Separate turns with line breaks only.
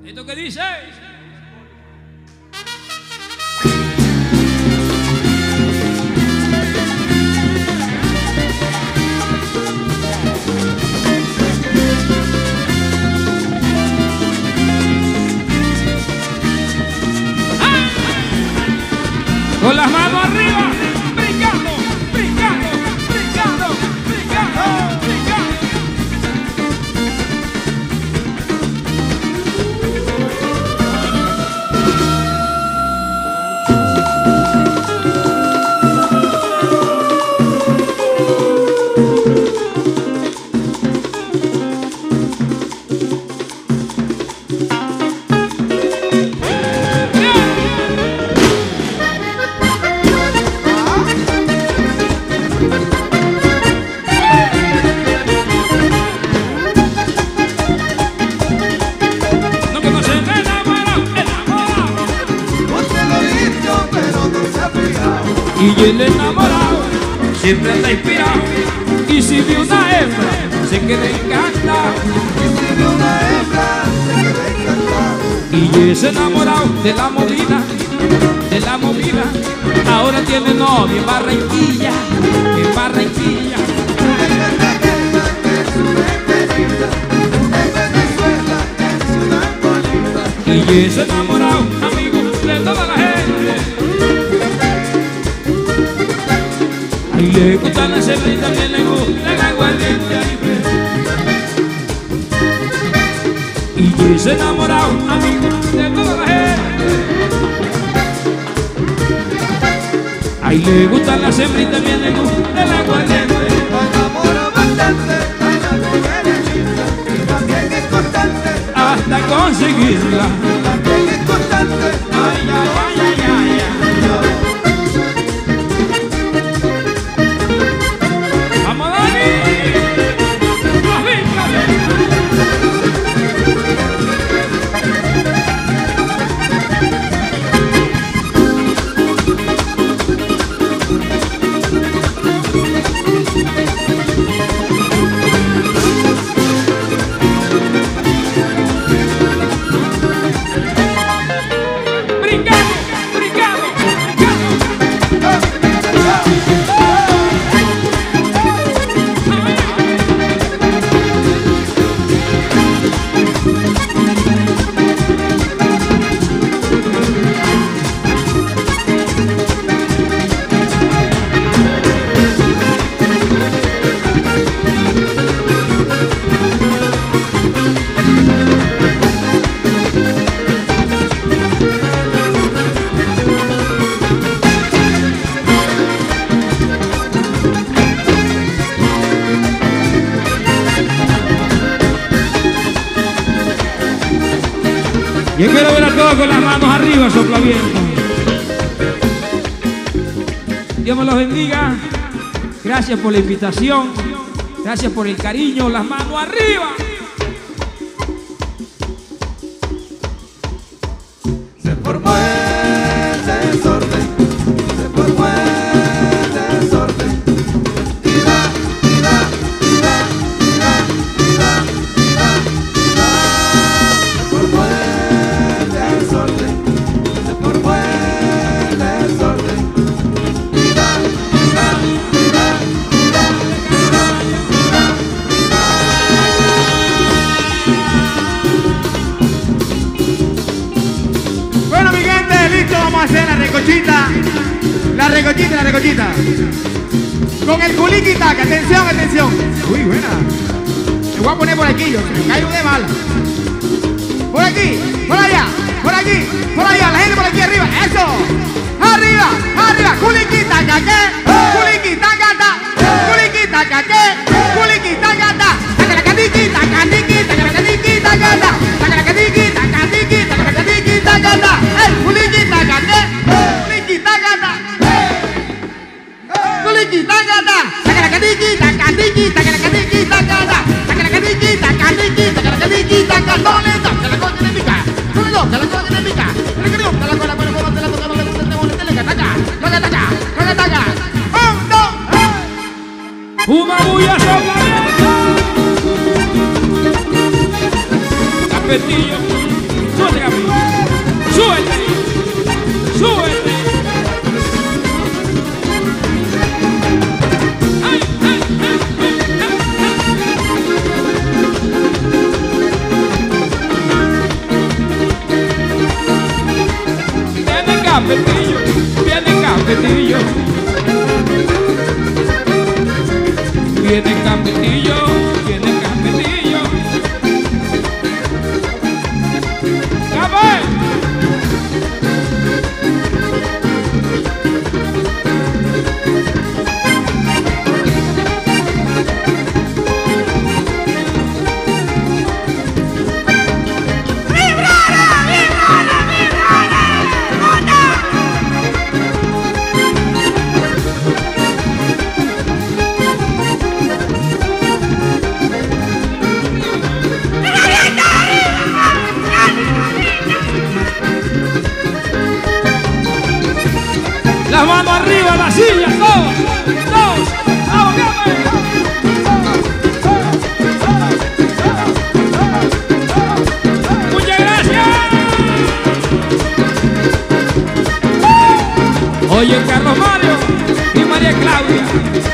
¿Esto qué dice? Con las manos arriba, brincando, brincando, brincando, brincando, brincando. Y el enamorado siempre anda inspirado, y si ve una hembra se queda encantado. Y ese enamorado de la movida, ahora tiene novia en Barranquilla, en Barranquilla. Y ese enamorado, amigo de toda la gente, y le gusta la cerveza y también le gusta el aguardiente. Y ese enamorado, amigo de toda la gente, ahí le gusta la cerveza y también le gusta el aguardiente.
Enamoro bastante, a la mujer es linda y también es constante,
hasta conseguirla.
también es constante.
Ay, ay, ay, ay, ay, ay. Yo quiero ver a todos con las manos arriba, soplaviento. Dios me los bendiga. Gracias por la invitación. Gracias por el cariño. Las manos arriba.
Se formó el desorden, se formó el desorden. Ira, ira, ira, ira, ira, ira, ira. Se formó el desorden, se formó el desorden. Ira, ira, ira, ira, ira, ira. Bueno, mi gente, listo, vamos a hacer la recochita. La recochita, la recochita. Con el culiquitaca, atención, atención. Uy, buena. Me voy a poner por aquí, yo me caigo de mala. Por aquí, por allá, por aquí, por allá, la gente por aquí arriba, eso. Arriba, arriba, culiquitaca, ¿qué? Culiquitaca, culiquitaca, ¿qué? Culiquitaca, tacalacatiquita, catiquita, tacalacatiquita, cata, tacalacatiquita, catiquita, tacalacatiquita, cata, culiquitaca, ¿qué? Culiquitaca, culiquitaca, tacalacatiquita, catiquita, tacalacatiquita, cata, tacalacatiquita, catiquita, tacalacatiquita, cata, se la coge de mi cara, se la coge de mi cara,
una bulla soplaviento. Capetillo. súbete, Gaby. Súbete. Súbete. Ay, ay, ay, viene Capetillo, viene Capetillo. Viene Capetillo, viene Capetillo. ¡Cape! Las manos arriba, las sillas, todos, vamos, muchas gracias. Oye, Carlos Mario y María Claudia.